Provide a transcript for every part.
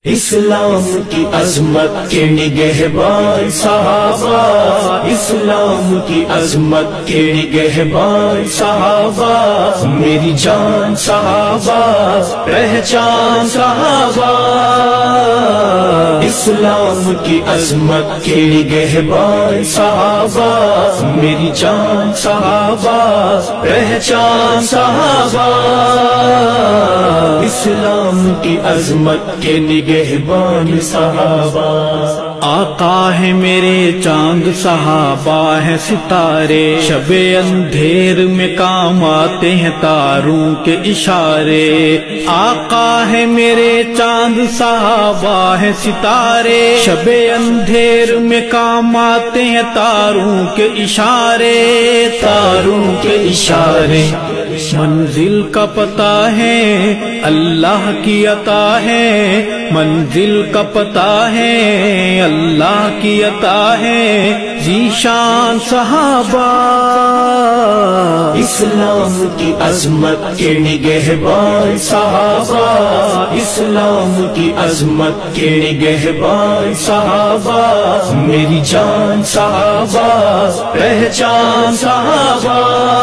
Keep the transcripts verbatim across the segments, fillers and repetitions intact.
اسلام کی عظمت کے نگہبان صحابہ، اسلام کی عظمت کے نگہبان صحابہ، میری جان صحابہ، پہچان صحابہ، اسلام کی عظمت کے نگہبان صحابہ، میری جان صحابہ، پہچان صحابہ، اسلام کی عظمت کے نگہبان صحابہ۔ آقا ہے میرے چاند، صحابہ ہے ستارے، شب اندھیر میں کام آتے ہیں تاروں کے اشارے۔ آقا ہے میرے چاند، صحابہ ہے ستارے، شب اندھیر میں کام آتے ہیں تاروں کے اشارے، تاروں کے اشارے۔ منزل کا پتہ ہے اللہ کی عطا ہے، منزل کا پتہ ہے اللہ کی عطا ہے، ذیشان صحابہ، اسلام کی عظمت کے نگہبان صحابہ، اسلام کی عظمت کے نگہبان صحابہ، میری جان صحابہ، پہچان صحابہ،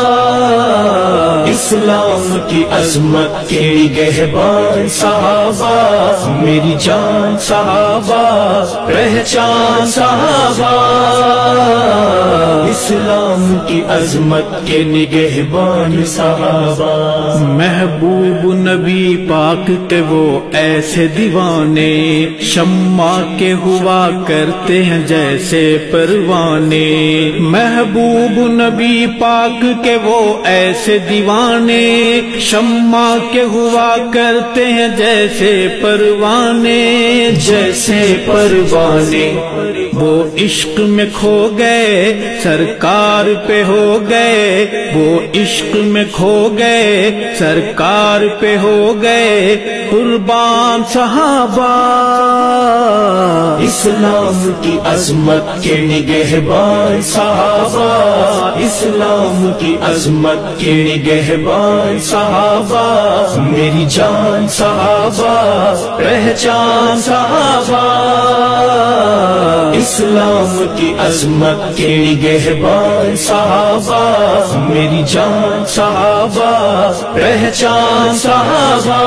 اسلام کی عظمت کے نگہبان صحابہ، میری جان صحابہ، پہچان صحابہ، اسلام کی عظمت کے نگہبان صحابہ۔ محبوب نبی پاک کے وہ ایسے دیوانے، شمع کے ہوا کرتے ہیں جیسے پروانے، محبوب نبی پاک کے وہ ایسے دیوانے، شمع کے ہوا کرتے ہیں جیسے پروانے، جیسے پروانے، وہ عشق میں کھو گئے سرکار پہ ہو گئے، وہ عشق میں کھو گئے سرکار پہ ہو گئے قربان صحابہ، اسلام کی عظمت کے نگہبان صحابہ، اسلام کی عظمت کے نگہبان صحابہ، میری جان صحابہ، پہچان صحابہ، اسلام کی عظمت کے نگہبان صحابہ، میری جان صحابہ، پہچان صحابہ،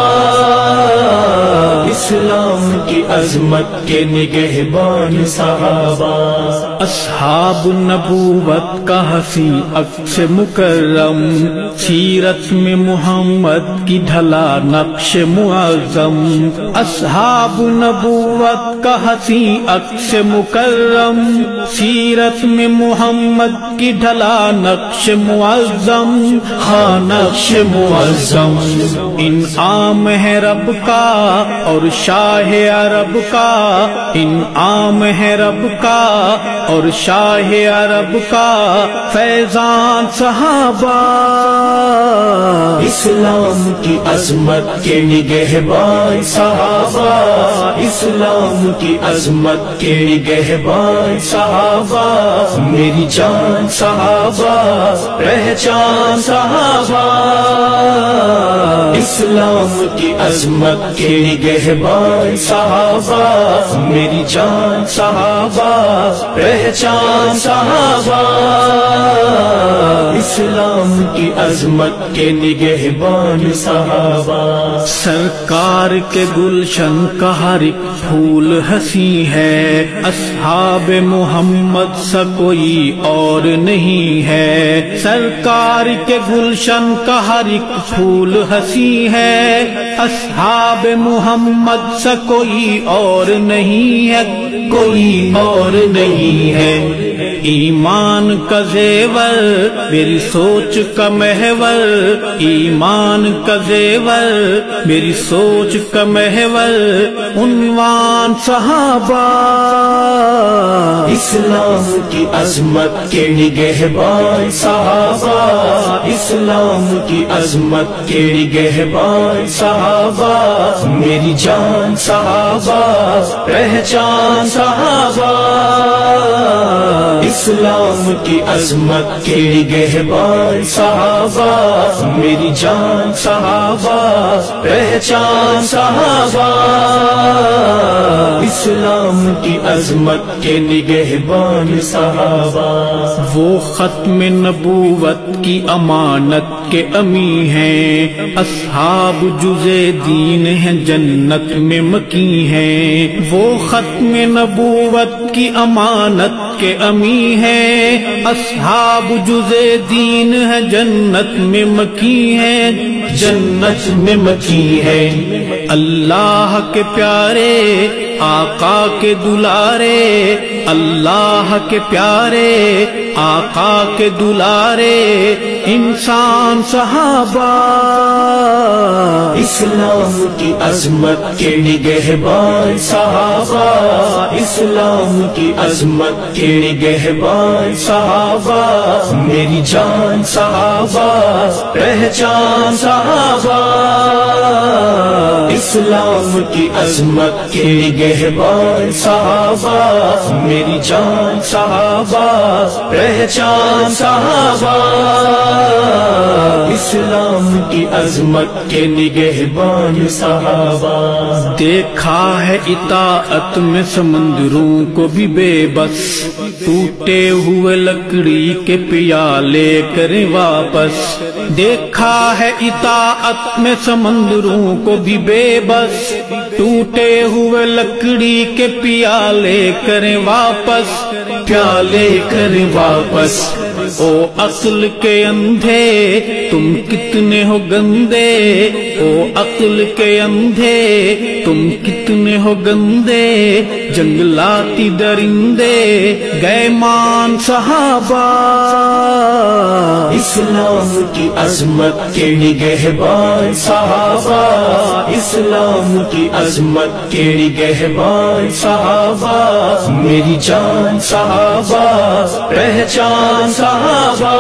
اسلام کی عظمت کے نگہبان صحابہ۔ اصحاب نبوت کا حسی عکس مکرم، سیرت میں محمد کی ڈھلا نقش معظم، اصحاب نبوت کا حسی عکس مکرم، سیرت میں محمد کی ڈھلا نقش معظم، ہاں نقش معظم، انعام ہے رب کا اور شاہ عرب کا، انعام ہے رب کا اور شاہ عرب کا، فیضان صحابہ، اسلام کی عظمت کے نگہبان صحابہ، اسلام کی عظمت کے نگہبان صحابہ، میری جان صحابہ، پہچان صحابہ، اسلام کی عظمت کے نگہبان صحابہ، میری جان صحابہ، پہچان صحابہ، اسلام کی عظمت کے نگہبان صحابہ۔ سرکار کے گلشن کا ہر ایک پھول ہنسی ہے، اصحاب محمد سا کوئی اور نہیں ہے، سرکار کے گلشن کا ہر ایک پھول ہنسی ہے، اصحاب محمد سا کوئی اور نہیں ہے، کوئی اور نہیں ہے، ایمان کا زیور میری سوچ کا محور، ایمان کا زیور میری سوچ کا محور، عنوان صحابہ، اسلام کی عظمت کے نگہبان صحابہ، اسلام کی عظمت کے نگہبان صحابہ، میری جان صحابہ، پہچان صحابہ، اسلام کی عظمت کے نگہبان صحابہ، میری جان صحابہ، پہچان صحابہ، اسلام کی عظمت کے نگہبان صحابہ، وہ ختم نبوت کی امانت کے امی ہیں، اصحاب جزے دین ہیں جنت میں مکی ہیں، وہ ختم نبوت کی امانت کے امی ہیں، اصحاب جزے دین ہے جنت میں مکی ہیں، جنت میں مکی ہے، اللہ کے پیارے آقا کے دلارے، اللہ کے پیارے آقا کے دلارے، انسان صحابہ، اسلام کی عظمت کے نگہبان صحابہ، اسلام کی عظمت کے نگہبان صحابہ، میری جان صحابہ، پہچان صحابہ، اسلام کی عظمت کے نگہبان صحابہ، میری جان صحابہ، پہچان صحابہ، اسلام کی عظمت کے نگہبان صحابہ، دیکھا ہے اطاعت میں سمندروں کو بھی بے بس، ٹوٹے ہوئے لکڑی کے پیالے کریں واپس، دیکھا ہے اطاعت میں سمندروں کو بھی بے بس، ٹوٹے ہوئے لکڑی کے پیالے کریں واپس، پیالے کریں واپس، او عقل کے اندھے تم کتنے ہو گندے، او عقل کے اندھے تم کتنے ہو گندے، جنگلاتی درندے گئے مان صحابہ، اسلام کی عظمت کے نگہبان صحابہ، اسلام کی عظمت کے نگہبان صحابہ، میری جان صحابہ، پہچان صحابہ،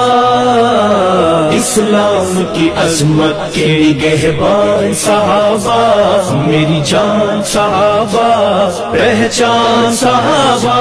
اسلام کی عظمت کے نگہبان صحابہ، میری جان صحابہ، پہچان صحابہ،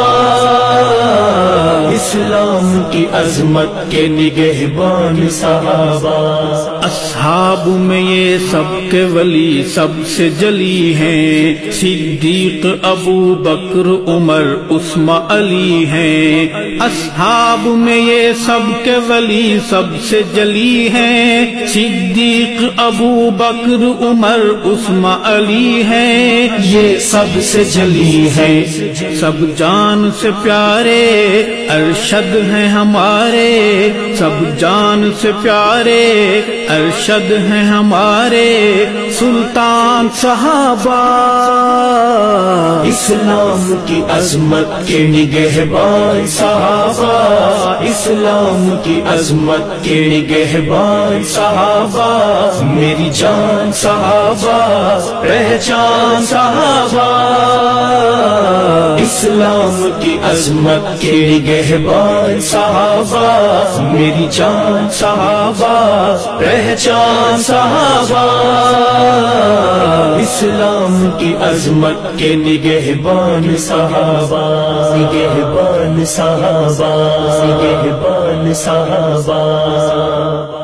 اسلام کی عظمت کے نگہبان صحابہ، اصحاب میں یہ سب کے ولی سب سے جلی ہیں، صدیق ابو بکر عمر عثمان علی ہیں، اصحاب میں یہ سب کے ولی سب سے جلی ہیں، صدیق ابو بکر عمر عثمان علی ہیں، یہ سب سے جلی ہے، سب جان سے پیارے ارشد ہیں ہمارے، سب جان سے پیارے ارشد ہیں ہمارے، سلطان صحابہ، اسلام کی عظمت کے نگہبان صحابہ، اسلام کی عظمت کے نگہبان صحابہ، میری جان صحابہ، پہچان صحابہ، اسلام کی عظمت کے نگہبان صحابہ، میری جان صحابہ، پہچان صحابہ، اسلام کی عظمت کے نگہبان صحابہ، نگہبان صحابہ، نگہبان صحابہ۔